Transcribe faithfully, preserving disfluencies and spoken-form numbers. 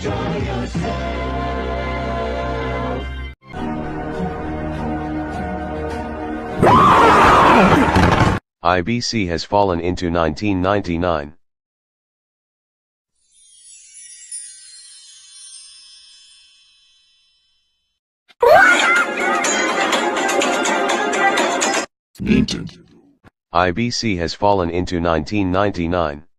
enjoy yourself. I B C has fallen into nineteen ninety-nine. Nintendo. I B C has fallen into nineteen ninety-nine.